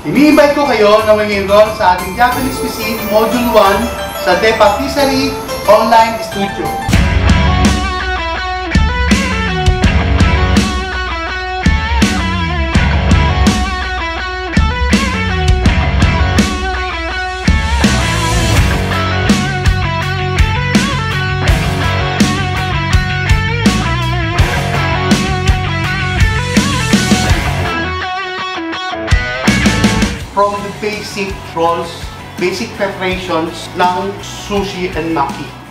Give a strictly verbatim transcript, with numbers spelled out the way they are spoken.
Ini-invite ko kayo na mag-enroll sa ating Japanese Cuisine Module one sa The Patisserie Online Studio. From the basic rolls, basic preparations ng sushi and maki.